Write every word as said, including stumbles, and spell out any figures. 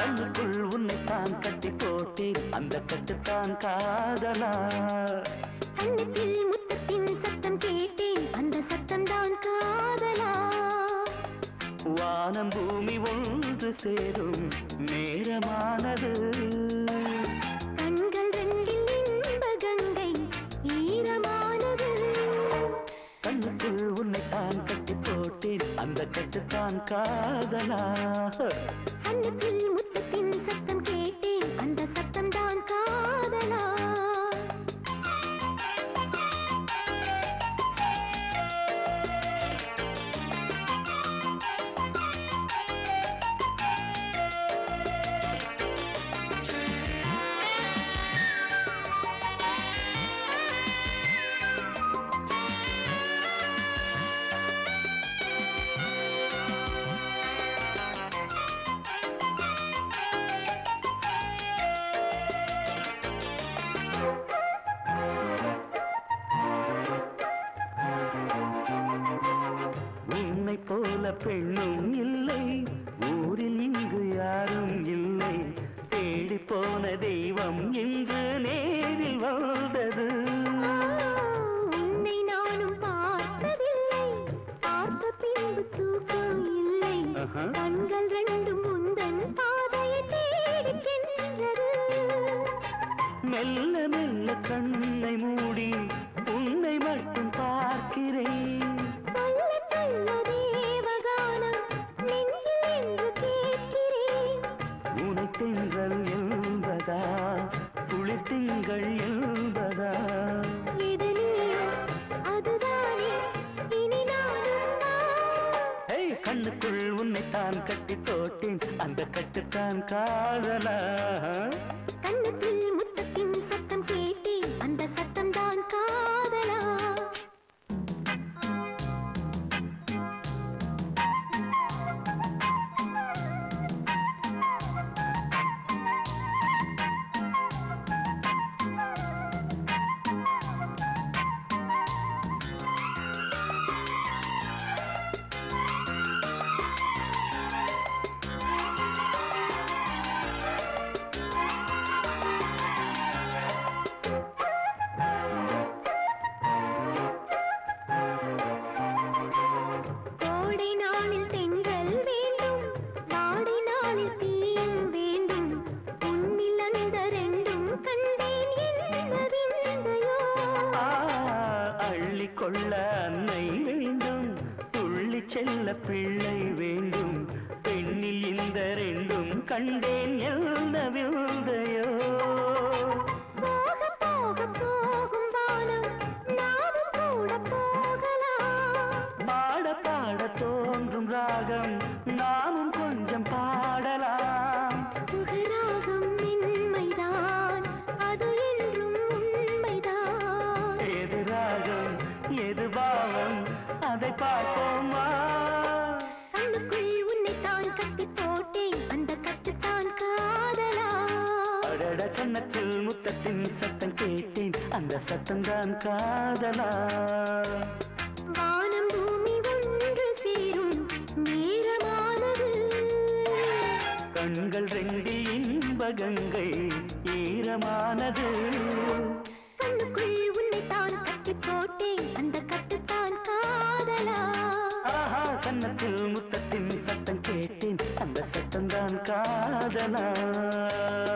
கண்ணுக்குள் உன்னைத்தான் கட்டி போட்டேன் அந்த கட்டுத்தான் காதலா கண்ணத்தில் முத்தத்தின் சத்தம் கேட்டேன் அந்த சத்தம் தான் காதலா வானம் பூமி ஒன்று சேரும் நேரமானது கண்கள் ரெண்டில் இன்ப கங்கை ஈரமானது கண்ணுக்குள் உன்னைத்தான் கட்டி போட்டேன் அந்த கட்டுத்தான் காதலா கண்ணத்தில் முத்தத்தின் சத்தம் கேட்டேன் அந்த சத்தம் தான் காதலா உன்னை போல பெண்ணும் இல்லை ஊரில் இங்கு யாரும் இல்லை தேடி போன தெய்வம் இன்று நேரில் வந்தது உன்னை நானும் பார்த்ததில்லை பார்த்த பின்பு தூக்கம் இல்லை கண்கள் ரெண்டும் முந்தன் பாதையை தேடி சென்றது மெல்ல மெல்ல கண்ணை மூடி உன்னை மட்டும் பார்க்கிறேன் சொல்ல சொல்ல தேவகானம் நெஞ்சில் என்று கேட்கிறேன் உனை தென்றல் என்பதா குளிர் திங்கள் என்பதா இது நீயோ அதுதானே இனி நானும் ஏய் கண்ணுக்குள் உன்னைத்தான் கட்டி போட்டேன் அந்த கட்டுத்தான் காதலா கண்ணத்தில் முத்தத்தின் சத்தம் கேட்டேன் அந்த சத்தம் தான் காதலா கோடை நாளில் தென்றல் வேண்டும் வாடை நாளில் தீயும் வேண்டும் உன்னில் அந்த ரெண்டும் கண்டேன் என்ன விந்தையோ அள்ளி கொள்ள அன்னை வேண்டும் துள்ளி செல்ல பிள்ளை வேண்டும் பெண்ணில் இந்த ரெண்டும் கண்டேன் என்ன விந்தையோ போக போக போகும் வானம் நாமும் கூட போகலாம் பாட பாட தோன்றும் ராகம் நாமும் கொஞ்சம் பாடலாம் சுகராகம் மென்மைதான் அது என்றும் உண்மைதான் எது ராகம் எது பாவம் அதை பார்ப்போமா கண்ணுக்குள் உன்னைத்தான் கட்டி போட்டேன் அந்த கட்டுத்தான் காதலா அடட கண்ணத்தில் முத்தத்தின் சத்தம் கேட்டேன் அந்த சத்தம்தான் காதலா வானம் பூமி ஒன்று சேரும் நேரமானது கண்கள் ரெண்டில் இன்ப கங்கை ஈரமானது கண்ணுக்குள் உன்னைத்தான் கட்டி போட்டேன் அந்த கட்டுத்தான் காதலா ஆஹா கண்ணத்தில் முத்தத்தின் சத்தம் கேட்டேன் அந்த சத்தம்தான் காதலா